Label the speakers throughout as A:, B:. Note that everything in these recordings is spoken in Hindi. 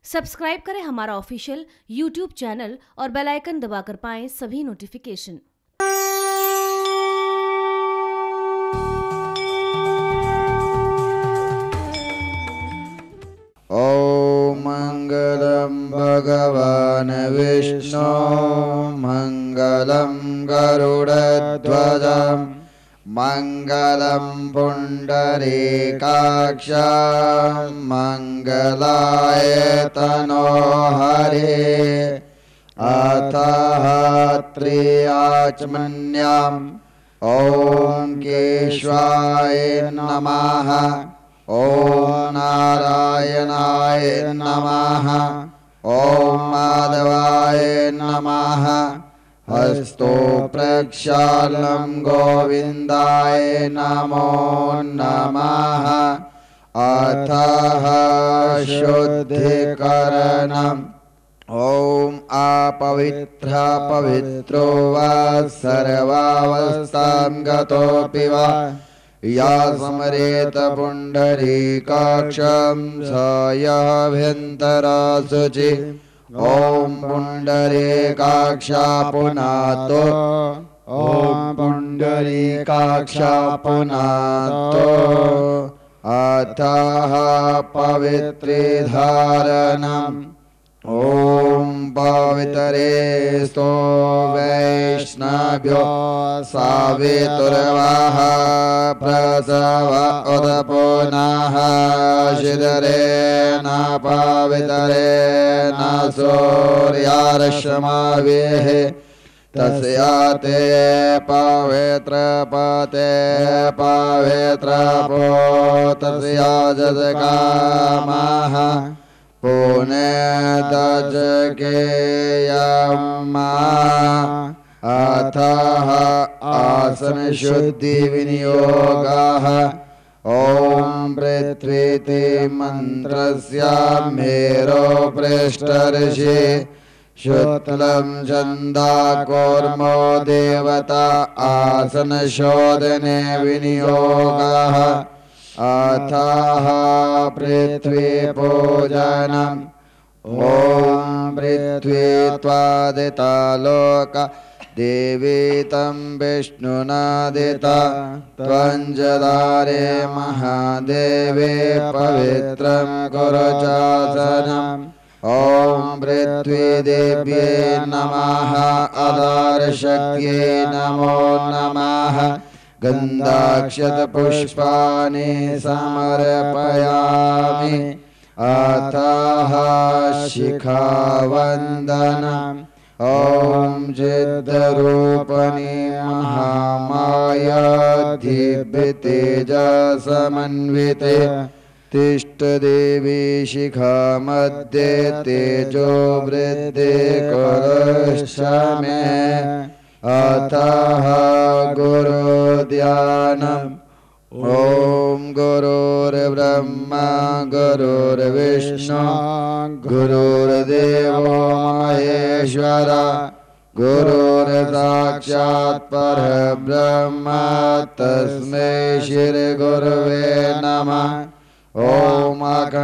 A: सब्सक्राइब करें हमारा ऑफिशियल यूट्यूब चैनल और बेल आइकन दबाकर पाएं सभी नोटिफिकेशन।
B: ओम मंगलम भगवान विष्णु मंगलम गरुड़ध्वज मंगलम पुंडरीकाक्ष मंगलाय तनो हरे अतः त्र्याचमन्याम् ओम केशवाय नमः ओम नारायणाय नमः ओम माधवाय नमः हस्तो प्रक्षालनं गोविन्दाय नमो नमः अथः शुद्धिकरणम् ओम अपवित्र पवित्रो वा सर्वावस्थां गतोऽपि वा या स्मरेत पुंडरीकाक्षं स यःभ्यन्तरा शुचि ओम पुंडरीकाक्षा पुनातो ओम पुंडरीकाक्षा पुनातो अथः पवित्रीधारणम् ओम पवित्रेस्तो वैष्णव्यो सावितुर्वः प्रसव उदपुनः शिदरेण पवित्रेण सूर्यारश्माभिः तस्याते पवित्रपते पवित्रपो तस्या जजकामः पुनेतजकेयमा अथः आसन शुद्धि विनियोगः ओम पृथ्वीति मंत्रस्य मेरो पृष्ठर्षि शुक्लं छन्दाकूर्मो देवता आसन शोधने विनियोगः अथः पृथ्वी पूजनम् ओम पृथ्वी त्वादिता लोक देवी तं विष्णुनादिता त्वञ्जदारे महादेवे पवित्रं कुरु चासनम् ओम पृथ्वी देव्ये नमः अदारशक्त्यै नमो नमः गन्धाक्षत पुष्पाणि समर्पयामि अथः शिखावन्दनम् ओम जिद्रूपिणी महामाया दिव्य तेजसमन्विते तिष्ठदेवी शिखा मध्ये तेजो वृद्धि कुरुष्व मे अतः गुरुध्यानम् ओम गुरुर्ब्रह्मा गुरुर्विष्णु गुरुर्देवो महेश्वर गुरुर्साक्षात् परब्रह्म तस्मै श्री गुरवे नमः ओम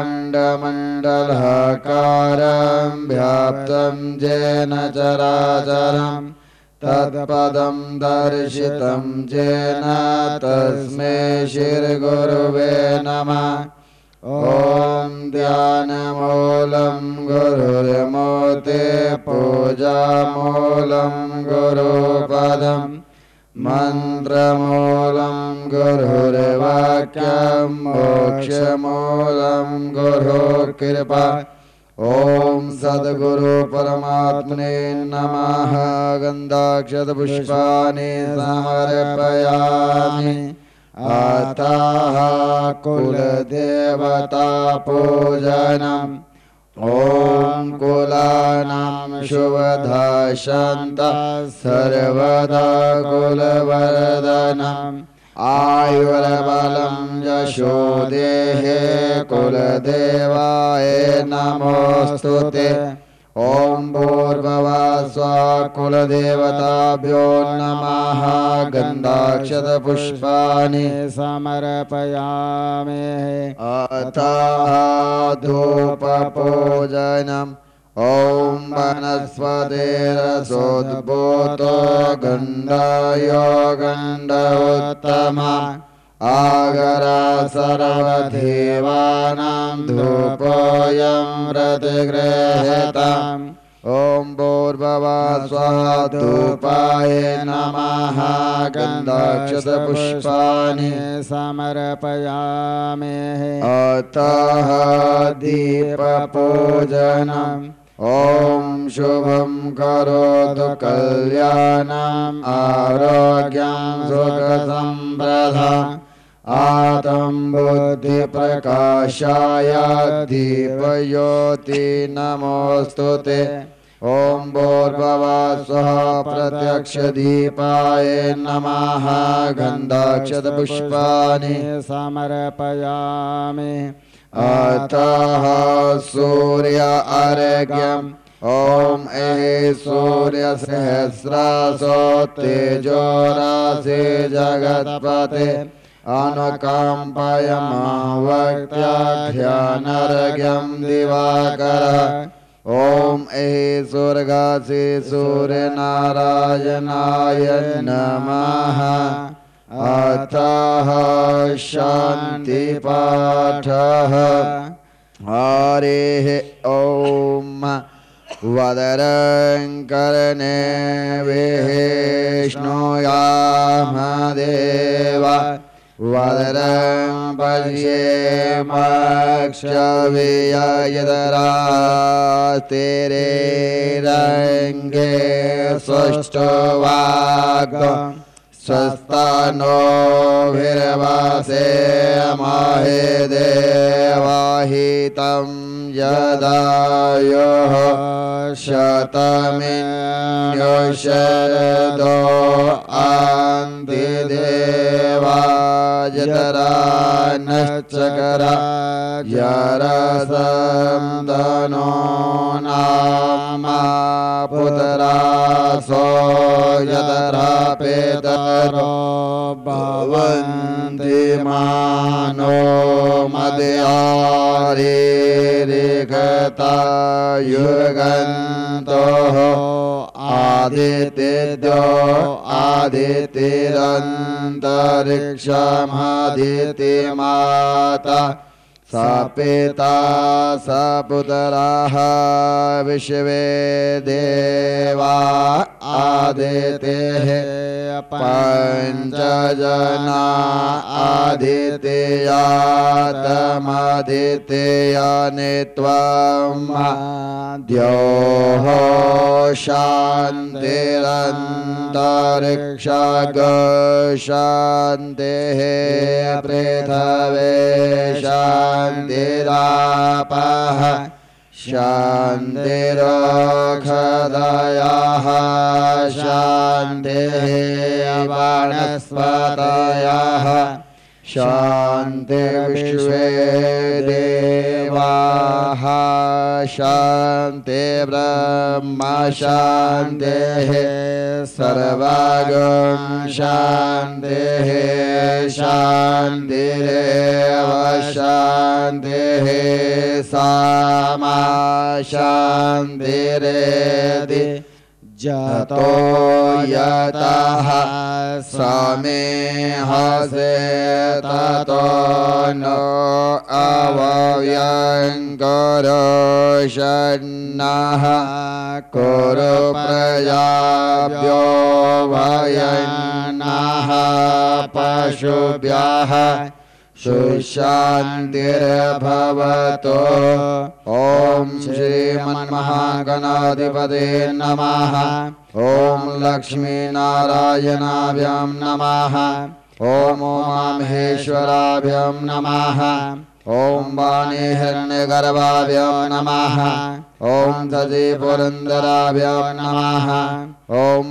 B: अखण्डमण्डलाकारं व्याप्तं येन चराचरम् तत्पदं दर्शितं येन तस्मै श्री गुरुवे नमः ओम ध्यानमूलं गुरुर्मूर्ते पूजामूलं गुरुपदम् मंत्रमूलं गुरुर्वाक्यं मोक्षमूलं गुरुकृपा ओम सद्गुरु परमात्मने नमः गन्धाक्षत पुष्पाणि समर्पयामि अतः कुलदेवता पूजनम् ओम कुलानां शुभदा शान्ता सर्वदा कुलवर्धनम् आयुर्बलं यशो देहे कुलदेवाय नमोस्तुते ॐ भूर्भुवस्सुवः कुलदेवताभ्यो नमः गन्धाक्षतपुष्पाणि
C: समर्पयामि
B: अतः धूपपूजनम् ॐ वनस्पतिरसोद्भूतो गन्धायो गन्धोत्तमः आगरा सर्वदेवानां धूपोऽयं प्रतिगृह्यताम् ॐ भूर्भुवस्सुवः धूपाय नमः गन्धाक्षतपुष्पाणि
C: समर्पयामि
B: अतः दीपपूजनम् ॐ शुभं करोतु कल्याणम् आरोग्यं सुखसम्पदम् आत्मं बुद्धिप्रकाशाय दीपज्योति नमोऽस्तुते ॐ भूर्भुवस्सुवः प्रत्यक्षदीपाय नमः गन्धाक्षतपुष्पाणि
C: समर्पयामि
B: अतः सूर्य अर्घ्यम् ॐ सूर्यसहस्रासो तेजो राशि जगत्पते अनुकम्पय मावक्त्याख्यानर्घ्यं दिवाकरः ॐ स्वर्गासि सूर्यनारायणाय नमः अतः शान्तिपाठः हरिः ॐ वदरं कर्णेभिः विष्णुयामदेवा वदरं पश्येमक्षवियदरास्तिरे रङ्गे सुष्ठुवाग् स्वस्तानोभिर्वासेमहे देवाहितं यदायुः शतमिन्युषरदो अन्ति देवा यतरानश्चकरा यरसं धनो नामा पुतरासो यतरापेतरो भवन्ति मानो मदयारिरिगता युगन्तोः आदित्येभ्यो आदित्यरन्तरिक्षमदितिमाता स पिता स पुत्राः विश्वे देवा आदितेः पञ्चजना आदित्ययातमदित्ययानि त्वं द्योः शान्तिरन्तरिक्षगशान्तिः पृथ्वी शान्तिरापः शान्तिरोषधयः शान्तिः वनस्पतयः शान्तिर्विश्वे देवाः शान्ति ब्रह्म शान्तिः सर्वगं शान्तिः शान्तिरेव शान्तिः सामा शान्तिरेति जतो यतः समेहसे ततो नो अव्ययङ्करोषन्नः कुरु प्रजाभ्यो वयन्नः पशुभ्यः सुशान्तिर्भवतु ॐ श्रीमन्महागणाधिपते नमः ॐ लक्ष्मीनारायणाभ्यां नमः ॐ उमामहेश्वराभ्यां नमः ॐ वाणीहिरण्यगर्भाभ्यो नमः ॐ सजीपुरन्दराभ्यो नमः ॐ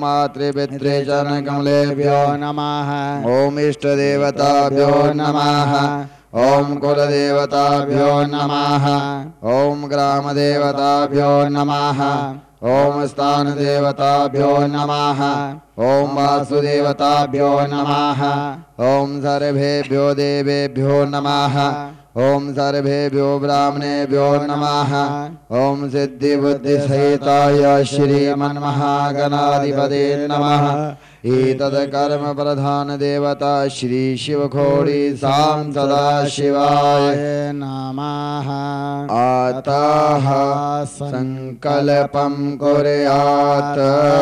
B: मातृपितृचरणकमलेभ्यो
C: नमः
B: ॐ इष्टदेवताभ्यो नमः ॐ कुलदेवताभ्यो नमः ॐ ग्रामदेवताभ्यो नमः ॐ स्थानदेवताभ्यो नमः ॐ वासुदेवताभ्यो नमः ॐ सर्वेभ्यो देवेभ्यो नमः ॐ सर्वेभ्यो ब्राह्मणेभ्यो नमः ॐ सिद्धिबुद्धिसहिताय श्रीमन्महागणाधिपते नमः एतद् कर्म प्रधान देवता श्री शिवखोडी सां सदाशिवाय
C: नमः।
B: अतः संकल्पं कुर्यात्।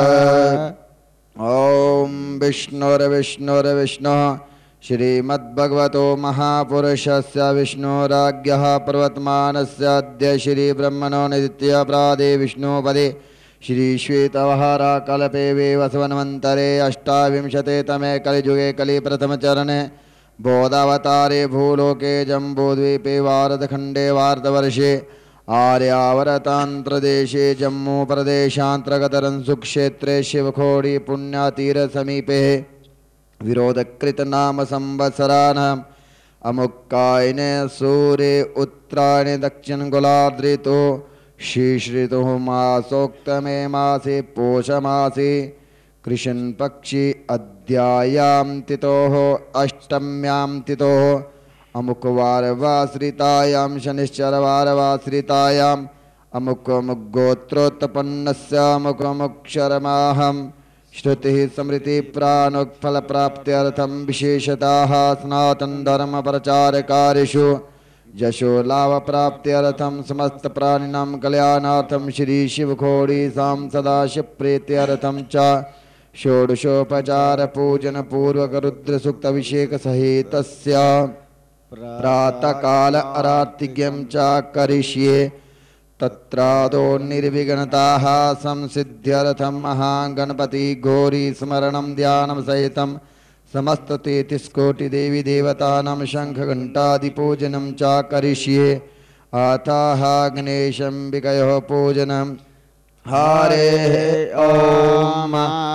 B: ॐ विष्णुर्विष्णुर्विष्णुः श्रीमद्भगवतो महापुरुषस्य विष्णोराज्ञः प्रवर्तमानस्य अद्य श्रीब्रह्मणो नित्य प्रादे विष्णुपदे श्रीश्वेतवहाराकल्पे वसवन्वन्तरे अष्टाविंशते तमे कलिजुगे कलिप्रथमचरणे बोधावतारे भूलोके जम्बूद्वीपे भारतखण्डे भारतवर्षे आर्यावर्तान्त्रदेशे जम्मूप्रदेशान्तर्गतरंसुक्षेत्रे शिवखोडी पुण्यतीरसमीपे विरोधकृत नाम संवत्सराणाम् अमुक्कायने सूर्ये उत्तरायणे दक्षिणगोलार्धऋतौ शीश्ऋतुः मासोक्तमे मासे पौषमासे कृष्णपक्षे अद्यायां तिथोः अष्टम्यां तिथोः अमुकवारवाश्रितायां शनिश्चरवारवाश्रितायाम् अमुकमुगोत्रोत्पन्नस्य अमुकमुक्षरमाहं श्रुतिः स्मृति प्राणोक्फलप्राप्त्यर्थं विशेषतः सनातन धर्म प्रचारकार्येषु यशो लाभ प्राप्त्यर्थं समस्त प्राणिनां कल्याणार्थं श्री शिवखोडी सां सदाशिव प्रीत्यर्थं च षोडशोपचार पूजन पूर्वक रुद्र सूक्त अभिषेक सहितस्य प्रातःकाल आरातिज्ञं च करिष्ये। तत्रादो निर्विघ्नताः संसिद्ध्यर्थं महागणपति गौरी स्मरणं ध्यानं सहितं समस्त 33 कोटि देवी देवतानां शंख घंटादिपूजनं च करिष्ये। अतः गणेशंबिकयोः पूजनं। हरेः ॐ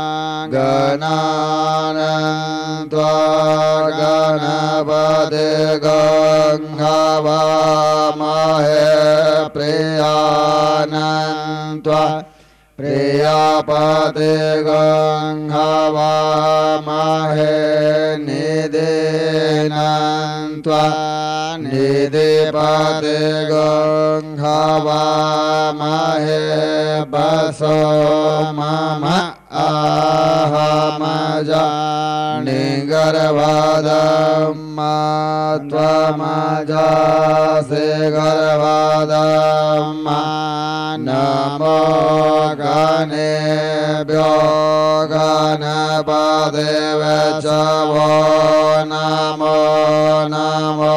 B: गणानान्त्वा गणपतिं हवामहे प्रियानन्त्वा प्रियापतिं हवामहे निदेनन्त्वा निधिपतिं हवामहे वसो मम अहमजानि गर्भादं त्वमजासि गर्भादं नमो गणेभ्यो गणपतिवे च वो नमो नमो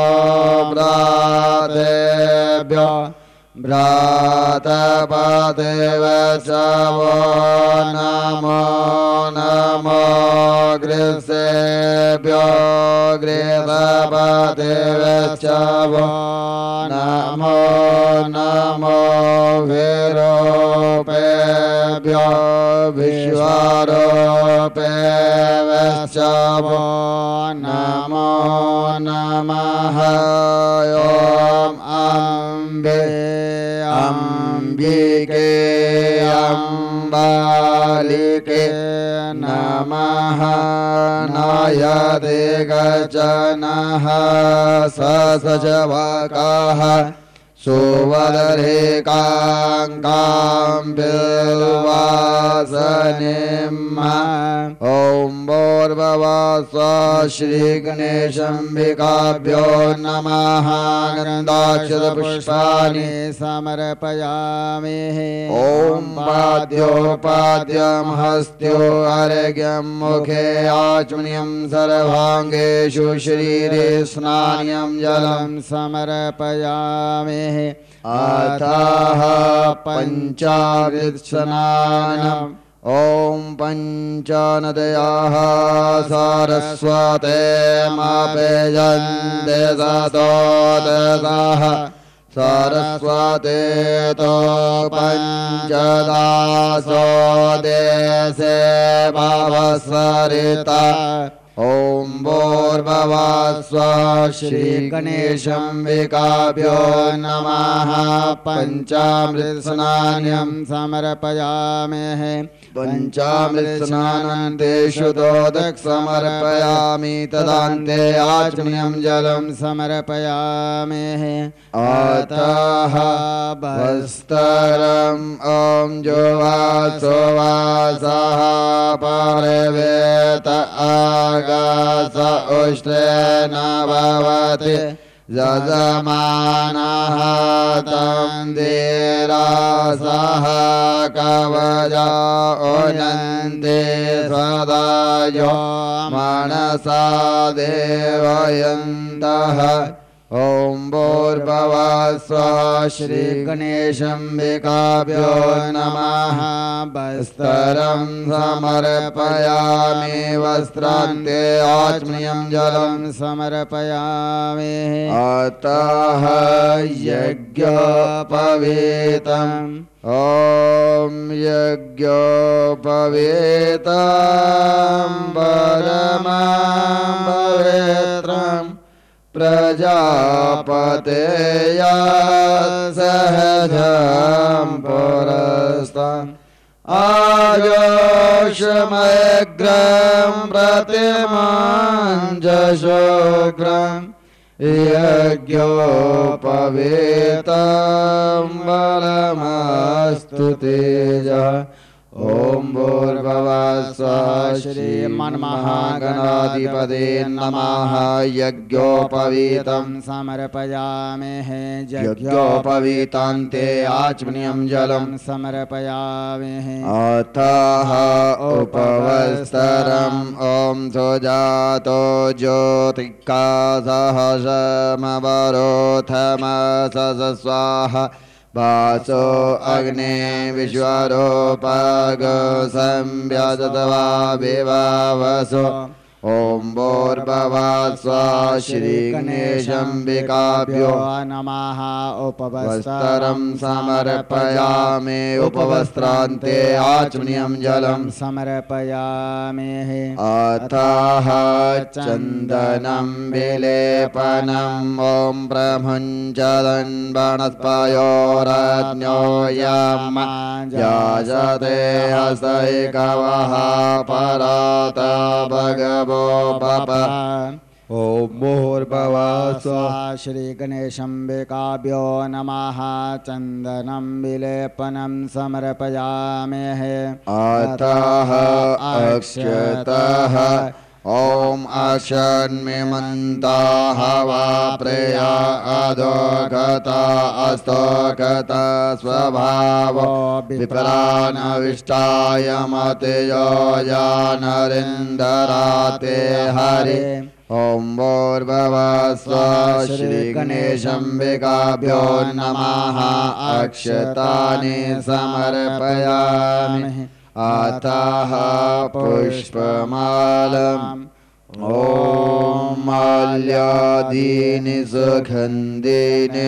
B: भ्रातेभ्यो भ्रातपतिवे च वो नमो नमो गृहेभ्यो गृहपतिवे च वो नमो नमो विरूपेभ्यो विश्वरूपेभ्यो च वो नमो नमः। ॐ अम्बे अम्बिके अम्बालिके नमः। नयते गजनः ससजवकाः सुवदरेकाङ्कां बिल्वासनिम्। ॐ भूर्भुवस्सुः श्रीगणेशाम्बिकाभ्यो नमः। गन्धाक्षतपुष्पाणि समर्पयामि। ॐ पाद्योपाद्यं हस्त्यो अर्घ्यं मुखे आचमनीयं सर्वाङ्गेषु शरीरे स्नानं जलं समर्पयामि। अतः पञ्चामृतस्नानम्। ॐ पञ्चनद्याः सारस्वते मापेयन्ते सतोदः सरस्वते तो पञ्चदासो देशे भवसरिता ॐ भूर्भुवः श्रीगणेशाम्बिकाभ्यो नमः पञ्चामृतस्नानं समर्पयामः पञ्चामृतस्नानं तेषु दोदक समर्पयामि तदान्ते आचमनीयं जलं समर्पयामि अतः वस्त्रम् ॐ जुवासोवासः परवेत आगास उष्ट्रेण भवति यजमानः तं धीरासः कवचा उनन्ति सदा यो मनसा देवयन्तः ॐ भूर्भुवः श्रीगणेशाम्बिकाभ्यो नमः वस्त्रं समर्पयामि वस्त्रान्ते आचमनीयं जलं समर्पयामि अतः यज्ञोपवीतम् ॐ यज्ञोपवीतं परमं पवित्रम् प्रजापतेया सहजं पुरस्तान् आयोषमग्रं प्रतिमञ्जशोग्रं यज्ञोपवीतं बलमस्तु तेजः ॐ भूर्भुवः श्रीमन्महागणाधिपते नमः यज्ञोपवीतं समर्पयामि यज्ञोपवीतान्ते आचमनीयं जलं समर्पयामि अतः उपवस्त्रम् ॐ सुजातो ज्योतिका सहस्रमवरोथमसस स्वाहा वासो अग्ने विश्वरूपग संव्याजतवा विवावसो ॐ भूर्भुवः श्रीगणेशाम्बिकाभ्यो नमः उपवस्त्रं समर्पयामि उपवस्त्रान्ते आचमनीयं जलं समर्पयामि अतः चन्दनं विलेपनम् ॐ प्रभुञ्जदन् वनस्पयोरज्ञो यम याजते हस्तैकवः परात भगवो ॐ भूर्भुवः श्रीगणेशाम्बिकाभ्यो नमः चन्दनं विलेपनं समर्पयामि अतः अक्षतः ॐ अशन्मिमन्ताः वा प्रिया अधोगता अस्तोगता स्वभावो विप्रानविष्टाय मतियो जानरिन्दराते हरि ॐ भूर्भुवः श्रीगणेशाम्बिकाभ्यो नमः अक्षतानि समर्पयामि अतः पुष्पमालम् ॐ माल्यादीनि सुगन्धिनि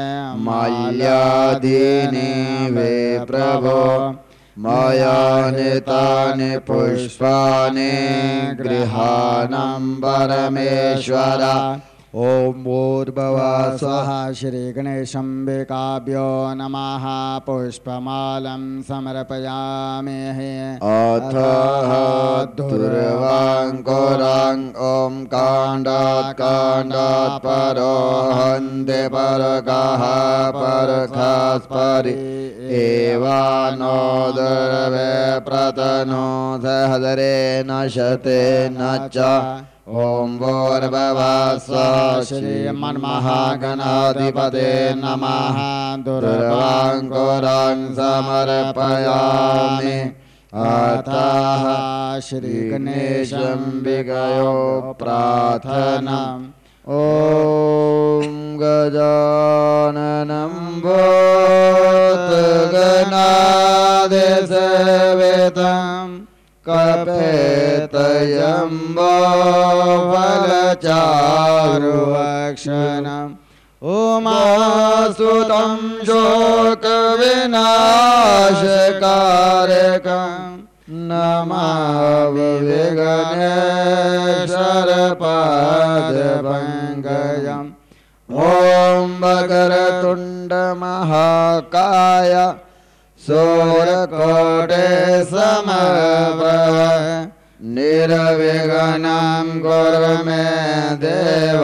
B: माल्यादीनि वे प्रभो मया नीतानि पुष्पाणि गृहाणं परमेश्वर ॐ भूर्भुवः श्रीगणेशाम्बिकाभ्यो नमः पुष्पमालं समर्पयामि अतः दुर्वाङ्कुरां ॐ काण्डात् परो हन्ते परकः परकास्परि एवानो दुर्वे प्रतनो सहदरे नशते न च ॐ भूर्भुवः श्रीमन्महागणाधिपते नमः दुर्वाङ्कुरां समर्पयामि अतः श्रीगणेशाम्बिकयो प्रार्थनम् ॐ गजाननं भूतगणाधिसेवितं कपेतयम्बो फलचारुभक्षणम् उमासुतं शोकविनाशकारकम् नमामि विघ्नेश सर्वमङ्गलम् ॐ वक्रतुण्डमहाकाय सूर्यकोटिसमप्रभ निर्विघ्नं कुरु मे देव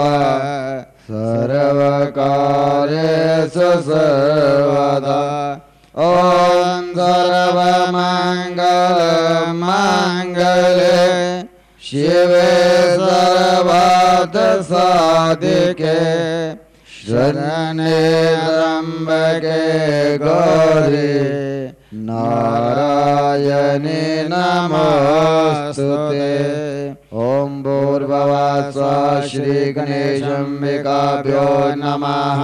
B: सर्वकार्येषु सर्वदा ॐ सर्वमङ्गलमङ्गले शिवे सर्वार्थसाधिके शरण्ये त्र्यम्बके गौरी नारायणी नमोस्तुते ॐ भूर्भुवः स्वः श्रीगणेशाम्बिकाभ्यो नमः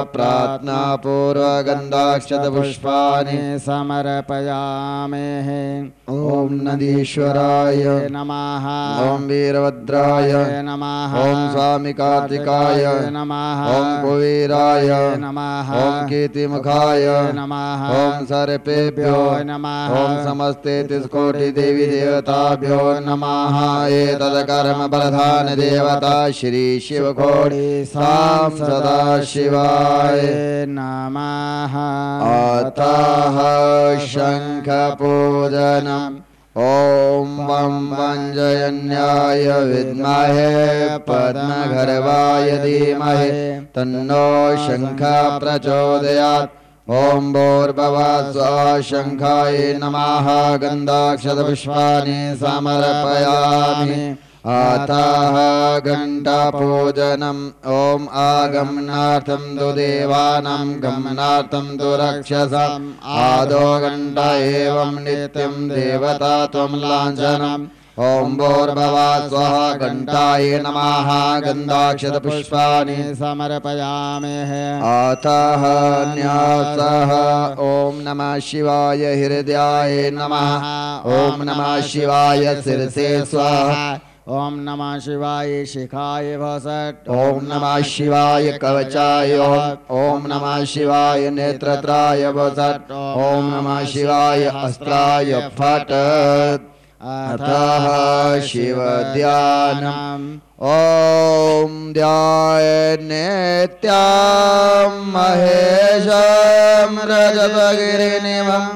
B: प्रार्थनापूर्वकगन्धाक्षतपुष्पाणि समर्पयामि ॐ नदीश्वराय नमः ॐ वीरभद्राय नमः ॐ स्वामी कार्तिकाय नमः ॐ कुबेराय नमः ॐ कीर्तिमुखाय नमः ॐ सर्पेभ्यो नमः ॐ समस्ते तिस्कोटि देवी देवताभ्यो नमः एतत्कर्म प्रधान देवता श्री शिवकोटि सां सदा शिवाय नमः अतः शंख पूजनम् ॐ वं वञ्जयन्याय विद्महे पद्मगर्भाय धीमहि तन्नो शंखः प्रचोदयात् ॐ भूर्भुवः स्वः शंखाय नमः गन्धाक्षतपुष्पाणि समर्पयामि अतः घण्टापूजनम् ॐ आगमनार्थं तु देवानां गमनार्थं तु रक्षसाम् आदौ घण्टा एवं नित्यं देवता त्वं लाञ्छनम् ॐ भूर्भुवः स्वः घण्टाय नमः गन्धाक्षतपुष्पाणि समर्पयामि अतः न्यासः ॐ नमः शिवाय हृदयाय नमः ॐ नमः शिवाय शिरसे स्वाहा ॐ नमः शिवाय शिखाय वसत् ॐ नमः शिवाय कवचाय ॐ नमः शिवाय नेत्रत्राय वसत् ॐ नमः शिवाय अस्त्राय फट् अतः शिवध्यानम् ॐ ध्यायेत् नित्यं महेशं रजतगिरिनिभं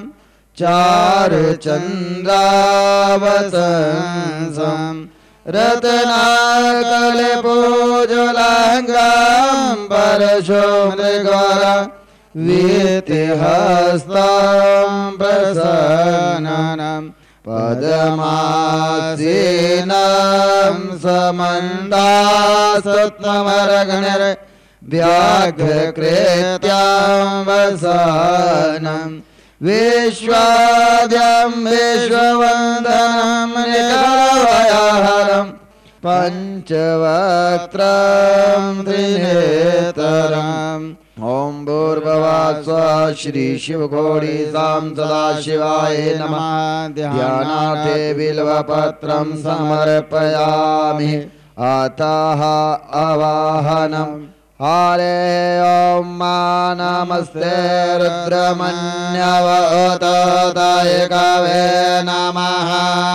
B: चारुचन्द्रावतंसं रत्नाकलिपूजलाङ्गं परशुमृगवरं वीतिहस्तं प्रसन्नं पद्मासीनं समन्दासत्तमरगणर व्याघ्रकृत्यां वसानं विश्वाद्यं विश्ववन्दनं निकलवयाहरं पञ्चवक्त्रं त्रिनेत्रम् ॐ भूर्भुवः स्वः श्री शिवकोटि सां सदाशिवाय नमः ध्यानार्थे बिल्वपत्रं समर्पयामि अतः अवाहनम् हरे ॐ मा नमस्ते रुद्रमन्यवतताय कवे नमः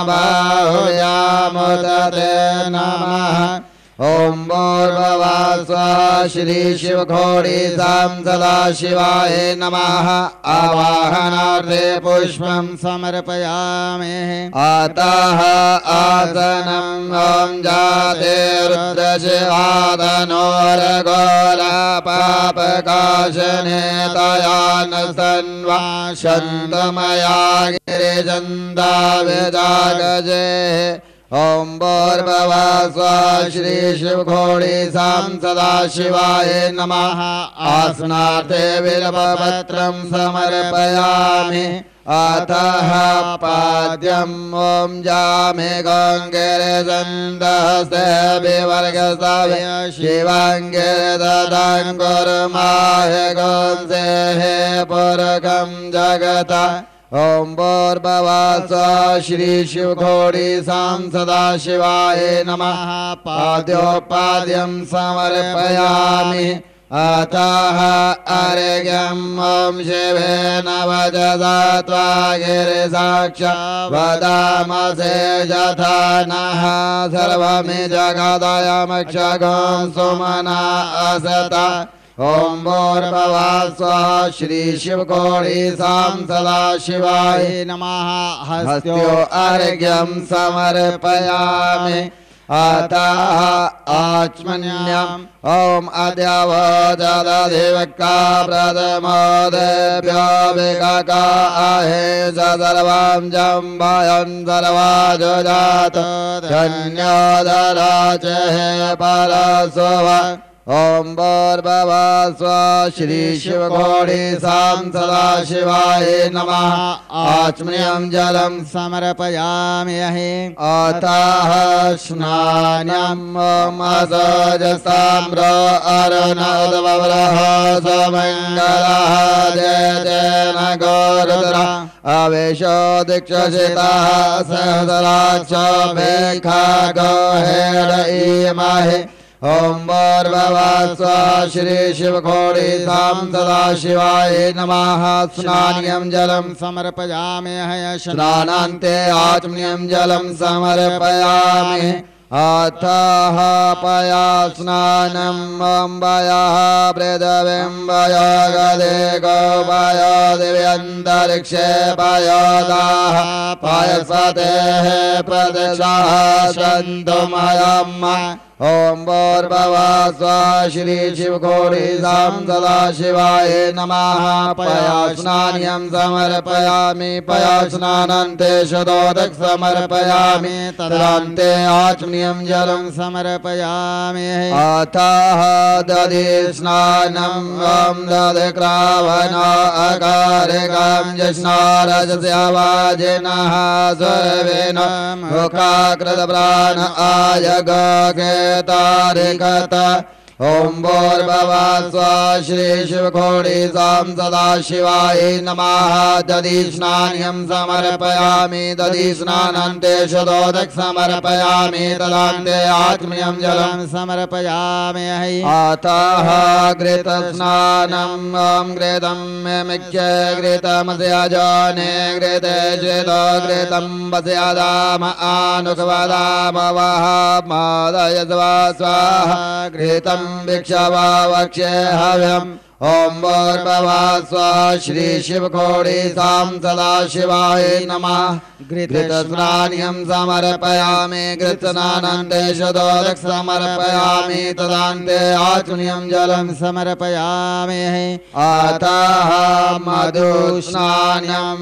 B: बाहुयामुदते नमः ॐ भूर्भुवः स्वः श्री शिवकोटि सां सदाशिवाय नमः आवाहनार्थे पुष्पं समर्पयामि अतः आसनं ॐ जाते रुद्रशिवादनोरघोरपापकाशने तया न सन्वा शन्तमया गिरिचन्दाविजागजे ॐ भूर्भुवः स्वः श्री शिवकोटि सां सदाशिवाय नमः आसनार्थे बिल्वपत्रं समर्पयामि अतः पाद्यम् ॐ जामे गङ्गिरिसन्दहस्ते विवर्गस्तवे शिवाङ्गिरिददाङ्गुर्माय गोंसेः पुरगं जगता ॐ भूर्भुवः स्वः श्री शिवकोटि सां सदाशिवाय नमः पाद्योपाद्यं समर्पयामि अतः अर्घ्यं ॐ शिवेन वचसा त्वा गिरिसाक्षा वदामसे यथा नः सर्वमि जगदयमक्षगं सुमना असता ॐ भूर्भुवस्सुवः श्री शिवकोटि सदा शिवाय नमः हस्तो अर्घ्यं समर्पयामि अतः आचमन्यम् ॐ अद्यावदधिवक्ता प्रथमो देभ्यो विककाहे सर्वं जम्भयन् सर्वाजुजात धन्योदराचहे परशुभ ॐ भूर्भुवस्सुवः श्री शिवकोटि सदा शिवाय नमः आचमनीयं जलं समर्पयामि अतः स्नानं असजस्ताम्र अरुणोद्भवः सुमङ्गलः जयतेन गौरधरः अवेशो दीक्षसितः सहस्राक्ष मेघागोहेड इमहे ॐ भूर्भुवस्सुवः श्री शिवकोटि सदा शिवाय नमः स्नानीयं जलं समर्पयामि स्नानान्ते आचमनीयं जलं समर्पयामि अतः पया स्नानं वयः पृथिवीं गदे गोपयो दिव्यन्तरिक्षे पयोदाः पयस्पतेः प्रदशाः सन्तु मयम् ॐ भूर्भुवस्सुवः श्री शिवकोटि सदा शिवाय नमः पया स्नानीयं समर्पयामि पया स्नानान्ते शतोदक समर्पयामि तदन्ते आचमनीयं जलं समर्पयामि अतः दधि स्नानं दधिक्रावण अकारिकां जश्नारजस्यावाजिनः सुरवेन मुखाकृतप्राण आयगे तारिकता ॐ भूर्भुवस्सुवः श्री शिवकोटि सदा शिवाय नमः दधि स्नानीयं समर्पयामि दधि स्नानान्ते शतोदक समर्पयामि तदान्ते आचमनीयं जलं समर्पयामि अतः घृतस्नानं घृतं मुख्ये घृतमस्याजने घृते चेतो घृतं वस्यादाम आनुकवदाम वः मादयस्वा स्वाहा घृतं भिक्षवा वक्षे हव्यम् ॐ भूर्भुवस्सुवः श्री शिवकोटि सदा शिवाय नमः घृतस्नानीयं समर्पयामि घृतस्नानान्ते शतोदक समर्पयामि तदान्ते आचमनीयं जलं समर्पयामि अतः मधुस्नानं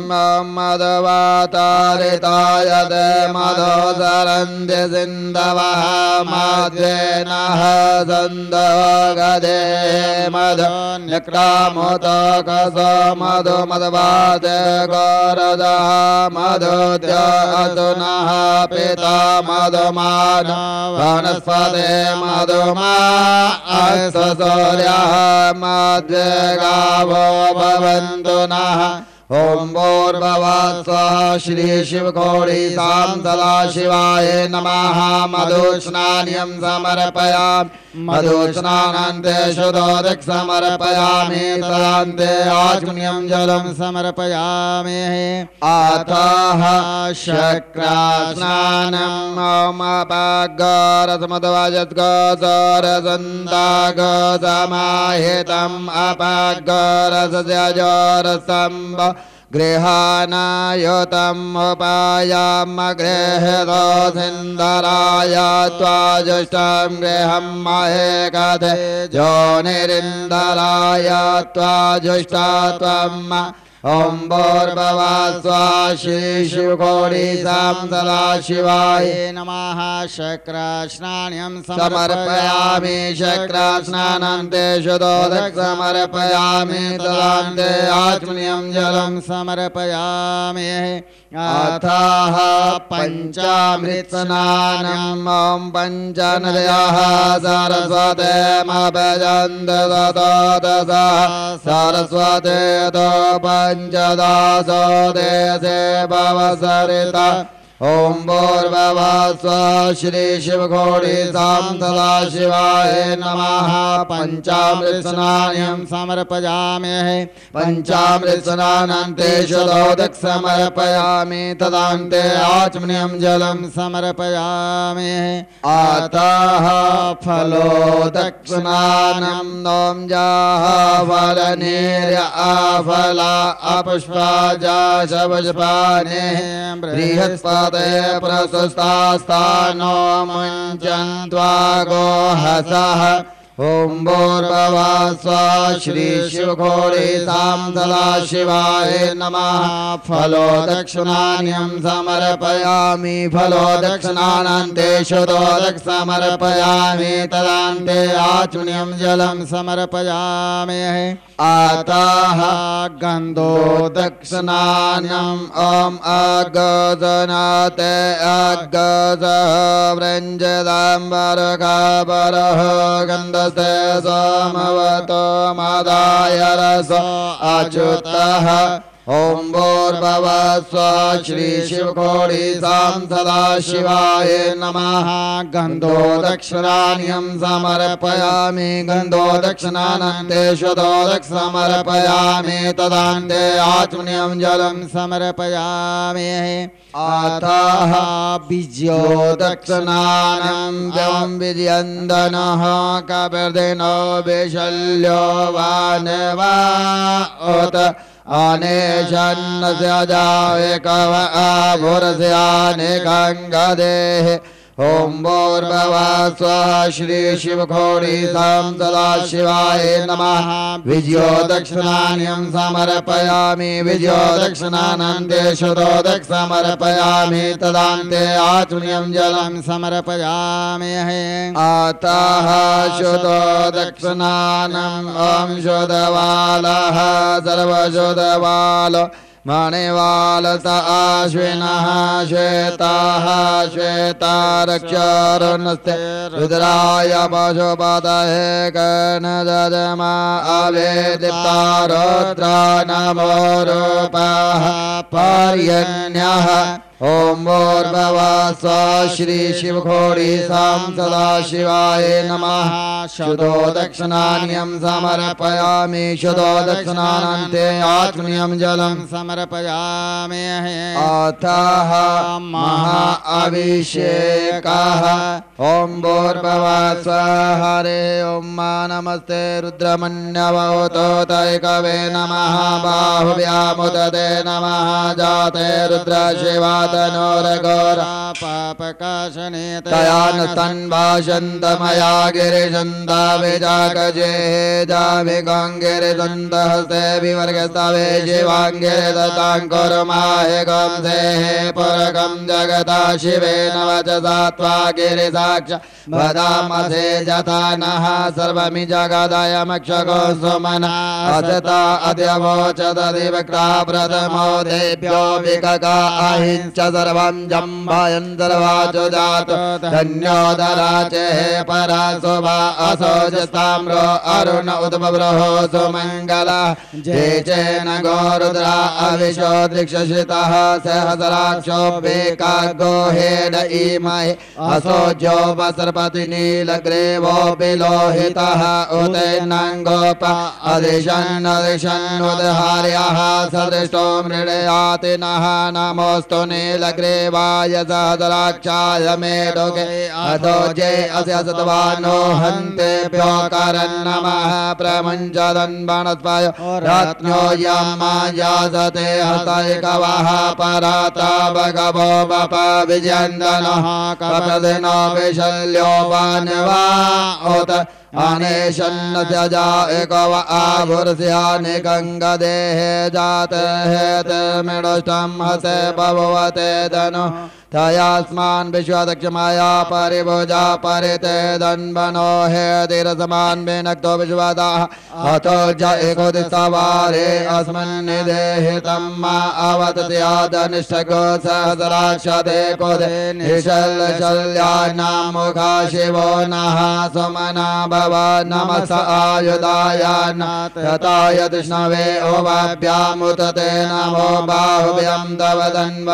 B: मधुवातारितायते मधुसरन्ति सिन्धवः मध्वेनः सन्दवगदे मधु न्यक्रामोतकस मधु मधुवात गौरदः मधुद्य असुनः पिता मधुमान वनस्पते मधुमा सूर्यः मध्वे गावो भवन्तु नः ॐ भूर्भुवस्सुवः श्री शिवकोटि सदा शिवाय नमः मधुस्नानीयं समर्पयामि मधुस्नानान्ते शतोदक समर्पयामि तदान्ते आचमनीयं जलं समर्पयामि अतः शक्रास्नानं अपगरसमध्वजद्गोरसन्तागसमाहितम् अपगरसजोरस्तम्भ गृहानायुतम् उपायामगृहीतो सिन्दराय त्वाजुष्टं गृहं महे कथे जोनिरिन्दराय त्वाजुष्टा त्वम् ॐ भूर्भुवस्सुवः श्री शिवकोटि सदा शिवाय नमः शक्रास्नानीयं समर्पयामि शक्रास्नानान्ते शतोदक समर्पयामि तदान्ते आचमनीयं जलं समर्पयामि अतः पञ्चामृतस्नानं पञ्चनद्याः सरस्वतीमभजन्त ततोदशः सरस्वती तो पञ्चदशो देशे भवसरिता ॐ भूर्भुवः श्री शिवघोड़ी सां सदाशिवाय नमः पंचामृत स्नानं समर्पयामि पंचामृत स्नानान्ते शतोदक समर्पयामि तदान्ते आचमनीयं जलं समर्पयामि अतः फलोदक स्नानं ॐ जाः फलनीर्य अफला अपुष्पाजा शपुष्पानि बृहस्पते प्रशस्तास्तानो मुञ्चन्त्वा गोहसः ॐ भूर्भुवः श्री शिवघोड़ी सां सदाशिवाय नमः फलोदक्षिणान्यं समर्पयामि फलोदक्षिणानन्ते शतोदक समर्पयामि तदान्ते आचमनीयं जलं समर्पयामि अतः गन्धोदक्षिणान्यम् ॐ अगजनाते अगजः वृञ्जदाम्बरकाबरः गन्धस्य सोमवतो मदाय रस अच्युतः ॐ भूर्भुवः श्री शिवघोड़ी सां सदाशिवाय नमः गन्धोदक्षिणान्यं समर्पयामि गन्धोदक्षिणानन्ते शतोदक समर्पयामि तदान्ते आचमनीयं जलं समर्पयामि अतः बीजोदक्षिणानं जं विजयन्दनः कपिर्दिनो वैशल्यो वानवा उत अनेशन्नस्य जायकव आभुरस्यानेकाङ्गदेः ॐ भूर्भुवः श्री शिवघोड़ी सां सदाशिवाय नमः विजयोदक्षिणान्यं समर्पयामि विजयोदक्षिणानन्ते शतोदक समर्पयामि तदान्ते आचमनीयं जलं समर्पयामि अतः शतोदक्षिणानं ॐ शोधवालः सर्वशोधवालो मणिवालस आश्विनः श्वेताः श्वेतारक्षारुणस्ते रुद्राय पशुपतये कर्णजमा अवेदिता रुद्रा नमो रूपः पर्यन्यः ॐ भूर्भुवः श्री शिवघोड़ी सां सदाशिवाय नमः शतोदक्षिणान्यं समर्पयामि शतोदक्षिणानन्ते आचमनीयं जलं समर्पयामि अतः महाअभिषेकः ॐ भूर्भुवः हरे ॐ नमस्ते रुद्रमन्यवतो तैकवे नमः बाहुव्यामुदते नमः जाते रुद्र शिवा तनोरघोरा पापकाशने तयान स्तन्भाषन्त मया गिरिशन्ता विजाकजे जामि गङ्गिरिशन्तहस्ते विवर्गस्तवे शिवाङ्गिरि दत्ताङ्कुरुमाहे गंसेः पुरगं जगता शिवेन वचसा त्वा गिरिसाक्ष वदामसे जथा नः सर्वमि जगदयमक्षको सुमना असता अद्यवोचदधिवक्ता प्रथमो देभ्यो विकका अहिंच सर्वं जम्भयन् सर्वाचो जातो धन्योदराचेः पराशुभा असोजस्ताम्रो अरुण उद्बव्रहो सुमङ्गलः जे चेन गोरुद्रा अविशो दृक्षश्रितः सहस्राक्षो वेकागोहेड इमहे असोज्यो वसर्पति नीलग्रीवो विलोहितः उदैनाङ्गोप अधिशन्नधिशन्नुदहार्यः सदृष्टो मृडयाति नः नमोऽस्तु नीलग्रीवाय सहस्राक्षाय मेढुके अधो जे अस्य सत्वानो हन्तेभ्यो करन् नमः प्रमुञ्चदन् वनस्पयो रत्नो यमायासते हस्तैकवः पराता भगवो वप विजयन्दनः कपिर्दिनो वैशल्यो वानवा उत अनेशन्नस्य जायकव आभुरस्यानिकङ्गदेः जातेः मृडुष्टं हसे भवते धनु तयास्मान् विश्वदक्षमाया परिभुजा परिते दन्वनो हेतिरसमान् विनक्तो विश्वदाः अतो ज एकोदिसवारे अस्मन्निदेहितं मा अवतत्यादनिष्ठको सहस्राक्षते कोदे निशल्यशल्यानां मुखा शिवो नः सुमना भव नमस आयुधाय तथाय कृष्णवे ओवाभ्यामुतते नमो बाहुभ्यं तव धन्वने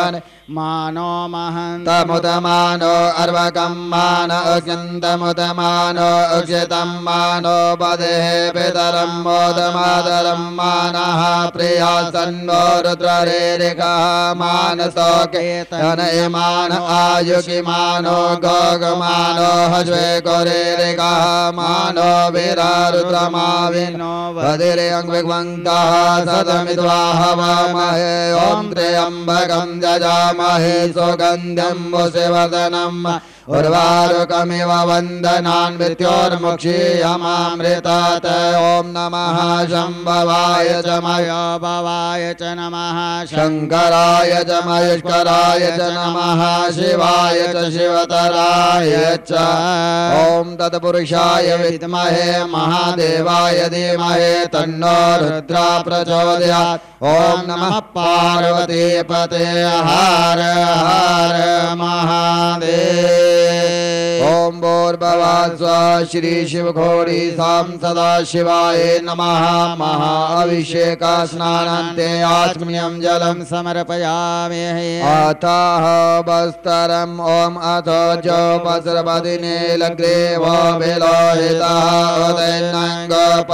B: मानो महन्तमुदमानो अर्वकं मान अकिन्तमुदमानो अक्षितं मानो पदेः पितरं मोदमादरं मानः प्रिया सन्नो रुद्ररेरिकः मानसो केतनयमान आयुकिमानो गोगमानो हज्वे कोरेरिकः मानो वीरारुद्रमाविनो वदिर्यङ्विग्वङ्कः सदमिद्वाहवामहे ॐ त्र्यम्बकं जजामहे सुगन्ध्यं वशिवदनम् उर्वारुकमिव वन्दनान् मृत्योर्मुक्षीयमामृतात् ॐ नमः शम्भवाय च मयोभवाय च नमः शङ्कराय च महेश्वराय च नमः शिवाय च शिवतराय च ॐ तत्पुरुषाय विद्महे महादेवाय धीमहि तन्नो रुद्रा प्रचोदयात् ॐ नमः पार्वतीपते हर हर महादेव ओम भूर्भुवस्व श्री शिवघोड़ी साम सदा शिवाय नमः महाअभिषेक स्नानान्ते आचमनीयं जलं समर्पयामि अतः वस्त्रम् ओम अथो जो वस्त्रपदिनीलग्रीव विलोहितः उदैन्यङ्गोप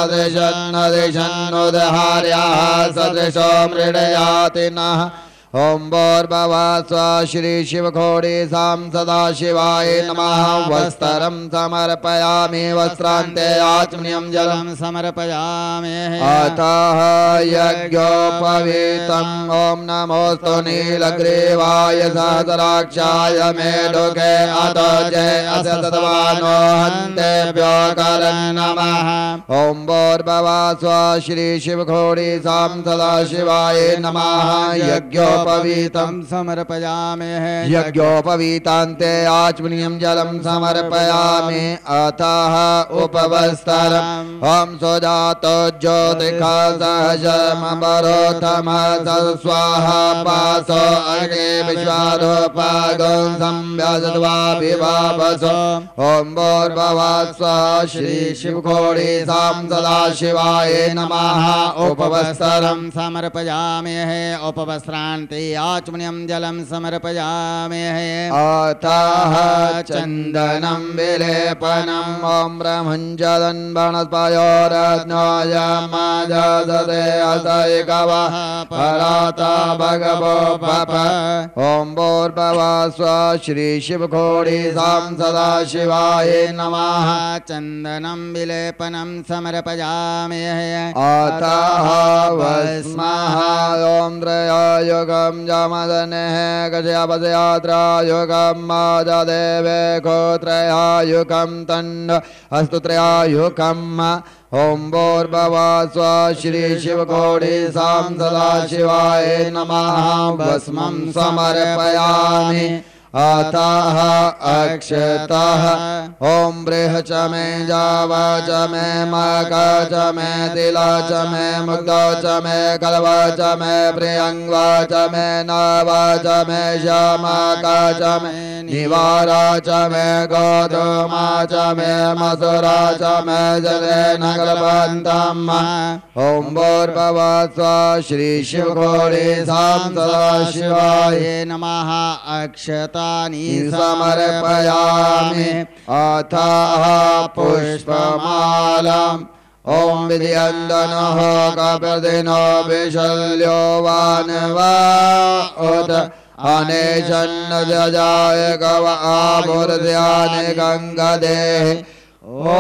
B: अदिशन्नदिशन्नुदहार्यः सदृशो मृडयाति नः ओम भूर्भुवस्व श्री शिवघोड़ी साम सदा शिवाय नमः वस्त्रं समर्पयामि वस्त्रान्ते आचमनीयं जलं समर्पयामि अतः यज्ञोपवीतम् ओम नमोस्तु नीलग्रीवाय सहस्राक्षाय मेढुके अतो जय असतवानो हन्तेभ्यो करन् नमः ओम भूर्भुवस्व श्री शिवघोड़ी साम सदा शिवाय नमः यज्ञो पवीतं समर्पयामि यज्ञोपवीतान्ते आचमनीयं जलं समर्पयामि अतः उपवस्त्रम् ॐ सुजातो ज्योतिषा सहजमवरोधमः स्वाहा पासो अग्ने विश्वारोपागं संव्याजत्वा विभावसो ॐ भूर्भुवस्व श्री शिवघोड़ी सां सदा शिवाय नमः उपवस्त्रं समर्पयामि उपवस्त्रान् आचमनीयं जलं समर्पयामि अतः चन्दनं विलेपनम् ॐ ब्रह्मञ्जलं वनस्पयोरज्ञोयमाजदते असैकवः पराता भगवो पप ॐ भूर्भुवस्व श्री शिवघोड़ी सां सदा शिवाय नमः चन्दनं विलेपनं समर्पयामि अतः वस्मः ॐ त्रयोयुगं जमदनेः गजपदयात्रायुगं माजदेवे गोत्रयायुगं तन्न अस्तु त्रयायुगम् ॐ भूर्भुवस्व श्री शिवघोड़ी सां सदा शिवाय नमः भस्मं समर्पयामि अतः अक्षतः ॐ बृह च मे जाव च मे मग च मे तिल च मे मुग्ध च मे कल्व च मे प्रियङ्ग च मे नव च मे श्यामक च मे निवार च मे गोधूम च मे मसूर च मे जलेन कल्पन्तम् ॐ भूर्भुवस्व श्री शिवघोड़ी सां सदा शिवाय नमः अक्षतानि समर्पयामि अतः पुष्पमालाम् ॐ विधियन्दनः कपिर्दिनो विशल्यो वानवा उत अनेशन्न जजाय गव आभुर्ध्यानि गङ्गदेः ॐ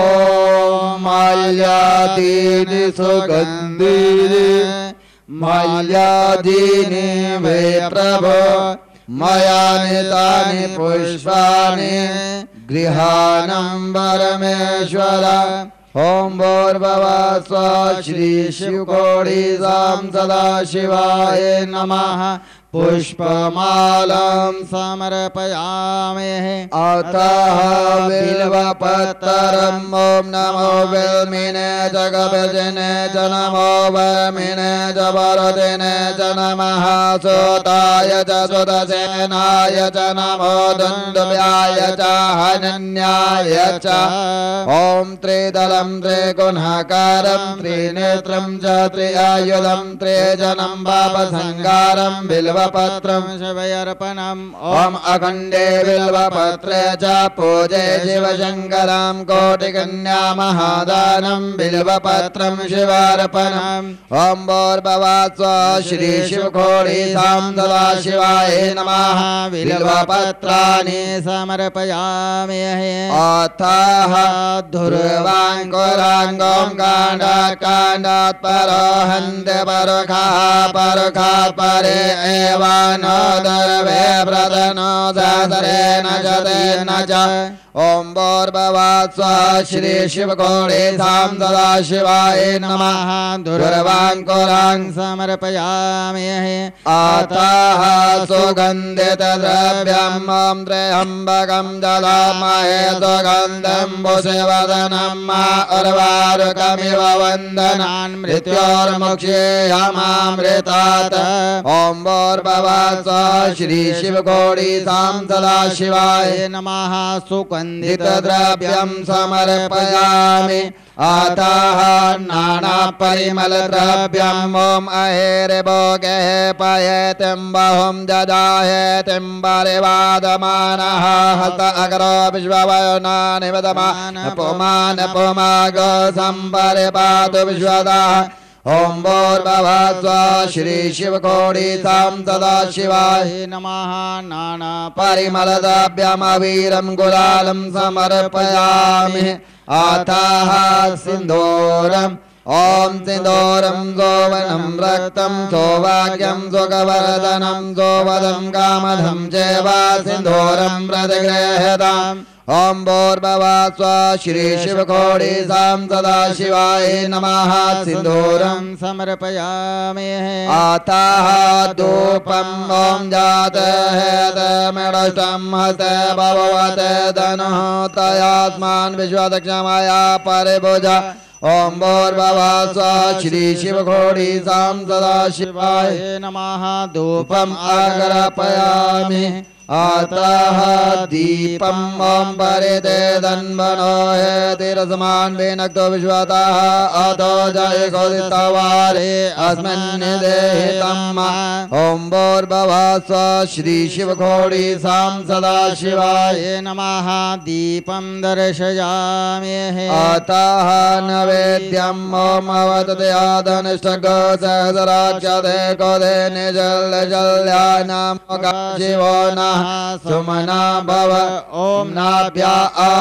B: माल्यादीनि सुगन्धीनि माल्यादीनि वे प्रभो मया नीतानि पुष्पाणि गृहाणं परमेश्वर ॐ भूर्भुवस्व श्री शिवघोड़ी सां सदा शिवाय नमः पुष्पमालां समर्पयामि अतः बिल्वपत्रम् ॐ नमो बिल्मिने च गभजने च नमो वर्मिणे च वरदिने च नमः सुताय च सुदसेनाय च नमो दुन्दुभ्याय च हनन्याय च ॐ त्रिदलं त्रिगुणाकारं त्रिनेत्रं च त्रिआयुधं त्रिजनं पापसंहारं बिल्व बिल्वपत्रं
C: शिवयर्पणम्
B: ॐ अखण्डे बिल्वपत्रे च पूजे शिवशङ्करं कोटिकन्या महादानं बिल्वपत्रं शिवार्पणम् ॐ भूर्भुवः श्री शिवखोडीसां सदाशिवाय नमः बिल्वपत्राणि
C: समर्पयामि
B: अथः धुर्वाङ्कुराङ्गं काण्डात् परो हन्ते परुखात् परे एव न दर्वे प्रदनो दासरेण जतेन च ॐ भूर्भुवः श्री शिवखोडीसां सदाशिवाय नमः धुर्वाङ्कुरां
C: समर्पयामि
B: अतः सुगन्धितद्रव्यम् ॐ त्र्यम्बकं ददामहे सुगन्धं भूषवदनं उर्वारुकमिव वन्दनान् मृत्योर्मुक्षेयमामृतात् ॐ भूर्भुवः श्री शिवखोडीसां सदाशिवाय
C: नमः
B: सुगन्धितद्रव्यं समर्पयामि अतः नानापरिमलद्रव्यम् ॐ अहेर्भोगे पयेतिं बहुं ददाहेतिं परिवादमानः हस्त अग्रो विश्ववयोनानि वदमान पुमागो सम्परिपातु विश्वतः ॐ भूर्भुवः श्री शिवखोडीसां सदाशिवाय
C: नमः नाना
B: परिमलद्रव्यमवीरं गुलालं समर्पयामि अतः सिन्दूरम् ॐ सिन्दूरं गोवनं रक्तं सौभाग्यं सुखवर्धनं सौवदं कामधं चैव सिन्दूरं प्रतिगृह्यताम् ॐ भूर्भुवः श्री शिवखोडीसां सदाशिवाय नमः सिन्दूरं
C: समर्पयामि
B: अतः धूपम् ॐ जातहेतमिष्टं हस्ते भवते धनुः तयास्मान् विश्वदक्षमया परिभुज ॐ भूर्भुवः श्री शिवखोडीसां सदाशिवाय
C: नमः
B: धूपम् अर्पयामि अतः दीपम् ॐ परिते धन्वनो हेतिरसमान् विनक्तो विश्वतः अतो जय गोदितवारे अस्मिन् देहितम् ॐ भूर्भुवः श्री शिवखोडीसां सदाशिवाय
C: नमः दीपं दर्शयामि
B: अतः नैवेद्यम् ॐ अवदत्यादनिष्ठगो सहस्राक्षते कोदे निजल्यनाम शिवो नः सुमना भव ॐ नाभ्या